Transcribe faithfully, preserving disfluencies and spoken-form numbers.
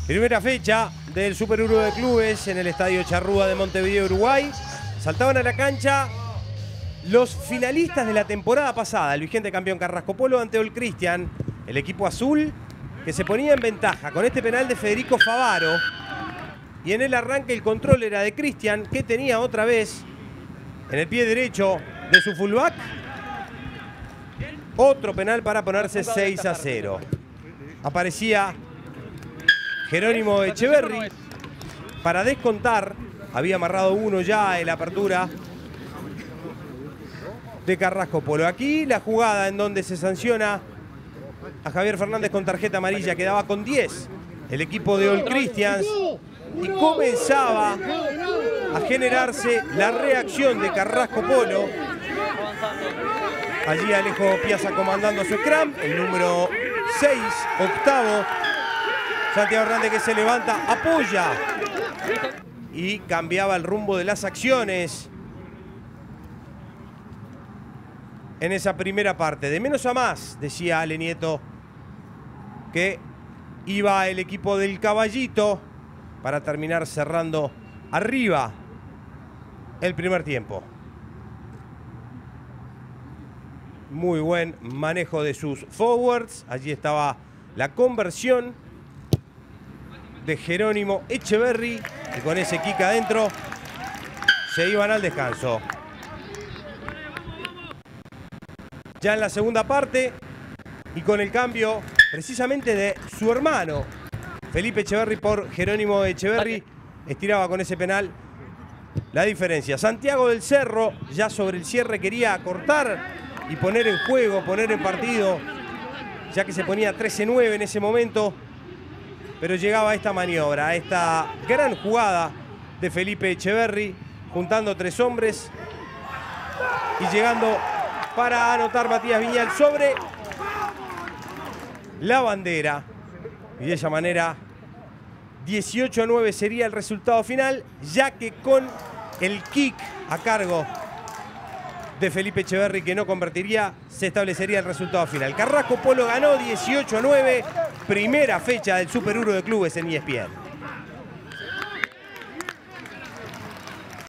Primera fecha del Super Euro de Clubes en el Estadio Charrúa de Montevideo, Uruguay. Saltaban a la cancha los finalistas de la temporada pasada, el vigente campeón Carrasco Polo ante All Christian, el equipo azul que se ponía en ventaja con este penal de Federico Favaro. Y en el arranque el control era de Christian, que tenía otra vez en el pie derecho de su fullback otro penal para ponerse seis a cero. Aparecía Jerónimo Echeverri para descontar. Había amarrado uno ya en la apertura de Carrasco Polo. Aquí la jugada en donde se sanciona a Javier Fernández con tarjeta amarilla. Quedaba con diez el equipo de All Christians y comenzaba a generarse la reacción de Carrasco Polo. Allí Alejo Piazza comandando su scrum, el número seis, octavo. Santiago Hernández que se levanta, apoya y cambiaba el rumbo de las acciones en esa primera parte. De menos a más, decía Ale Nieto, que iba el equipo del Caballito para terminar cerrando arriba el primer tiempo. Muy buen manejo de sus forwards. Allí estaba la conversión de Jerónimo Echeverri, y con ese kick adentro se iban al descanso. Ya en la segunda parte y con el cambio precisamente de su hermano Felipe Echeverri por Jerónimo Echeverri, estiraba con ese penal la diferencia. Santiago del Cerro ya sobre el cierre quería cortar y poner en juego, poner en partido, ya que se ponía trece nueve en ese momento. Pero llegaba esta maniobra, esta gran jugada de Felipe Echeverri, juntando tres hombres y llegando para anotar Matías Viñal sobre la bandera. Y de esa manera dieciocho a nueve sería el resultado final, ya que con el kick a cargo de Felipe Echeverri, que no convertiría, se establecería el resultado final. Carrasco Polo ganó dieciocho a nueve, primera fecha del Super Euro de Clubes en E S P N.